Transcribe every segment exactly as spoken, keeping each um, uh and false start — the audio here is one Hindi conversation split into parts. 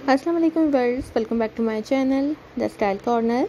अस्सलाम वालेकुम viewers, welcome back to my channel The Style Corner.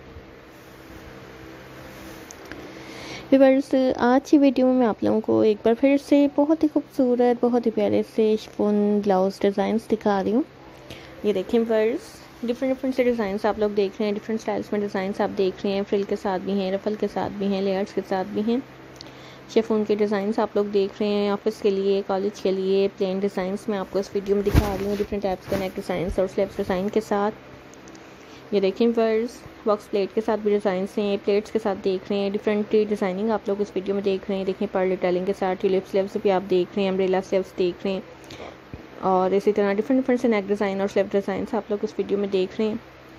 Viewers, आज की वीडियो में मैं आप लोगों को एक बार फिर से बहुत ही खूबसूरत, बहुत ही प्यारे से शिफॉन ब्लाउज डिज़ाइंस दिखा रही हूँ। ये देखें व्यूअर्स, डिफरेंट डिफरेंट से डिज़ाइंस आप लोग देख रहे हैं, डिफरेंट स्टाइल्स में डिज़ाइंस आप देख रहे हैं। फ्रिल के साथ भी हैं, रफल के साथ भी हैं, लेयर्स के साथ भी हैं। शिफॉन के डिज़ाइंस आप लोग देख रहे हैं ऑफिस के लिए, कॉलेज के लिए। प्लेन डिज़ाइंस मैं आपको इस वीडियो में दिखा रही हूँ, डिफरेंट टाइप्स के नेक डिज़ाइंस और स्लीव्स डिज़ाइन के साथ। ये देखें वर्स, बॉक्स प्लेट के साथ भी डिज़ाइंस हैं, प्लेट्स के साथ देख रहे हैं। डिफरेंट डिज़ाइनिंग आप लोग इस वीडियो में देख रहे हैं। देखें पर्ल डिटेलिंग के साथ ट्यूलिप स्लीव्स भी आप देख रहे हैं, अम्ब्रेला स्लीव्स देख रहे हैं, और इसी तरह डिफरेंट डिफरेंट से नेक डिज़ाइन और स्लीव डिज़ाइंस आप लोग इस वीडियो में देख रहे हैं।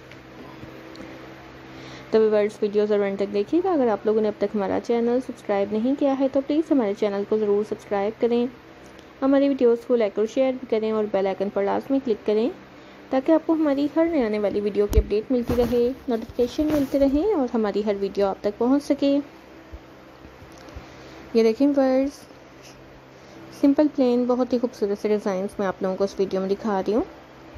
तो व्यूअर्स, वीडियो ज़रूर अंत तक देखिएगा। अगर आप लोगों ने अब तक हमारा चैनल सब्सक्राइब नहीं किया है तो प्लीज़ हमारे चैनल को ज़रूर सब्सक्राइब करें, हमारी वीडियोस को लाइक और शेयर भी करें और बेल आइकन पर लाजमी क्लिक करें ताकि आपको हमारी हर नए आने वाली वीडियो की अपडेट मिलती रहे, नोटिफिकेशन मिलते रहें और हमारी हर वीडियो आप तक पहुंच सके। ये देखें व्यूअर्स, सिंपल प्लेन बहुत ही खूबसूरत से डिज़ाइंस मैं आप लोगों को इस वीडियो में दिखा रही हूँ।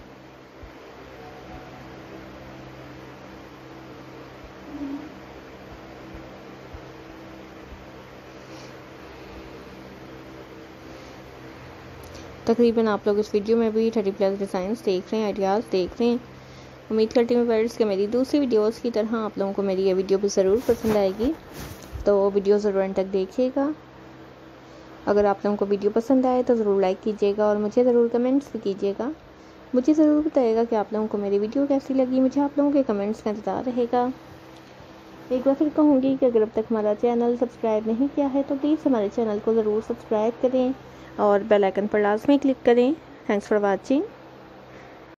तकरीबन आप लोग इस वीडियो में भी थर्टी प्लस डिज़ाइंस देख रहे हैं, आइडियाज़ देख रहे हैं। उम्मीद करती हूँ व्यूअर्स कि मेरी दूसरी वीडियोस की तरह आप लोगों को मेरी ये वीडियो भी ज़रूर पसंद आएगी, तो वीडियो ज़रूर अंत तक देखिएगा। अगर आप लोगों को वीडियो पसंद आए तो ज़रूर लाइक कीजिएगा और मुझे ज़रूर कमेंट्स भी कीजिएगा। मुझे ज़रूर बताइएगा कि आप लोगों को मेरी वीडियो कैसी लगी। मुझे आप लोगों के कमेंट्स का इंतज़ार रहेगा। एक बार फिर कहूँगी कि अगर अब तक हमारा चैनल सब्सक्राइब नहीं किया है तो प्लीज़ हमारे चैनल को ज़रूर सब्सक्राइब करें और बेल आइकन पर लाजमी क्लिक करें। Thanks for watching.